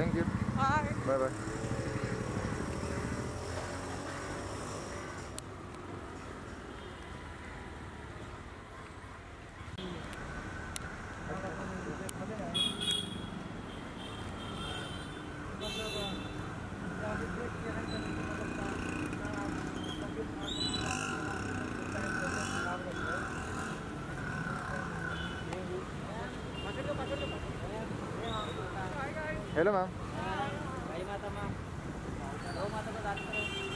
Thank you, bye bye bye. Hello ma'am. Ay, mata ma'am. Oo, mata ko dati.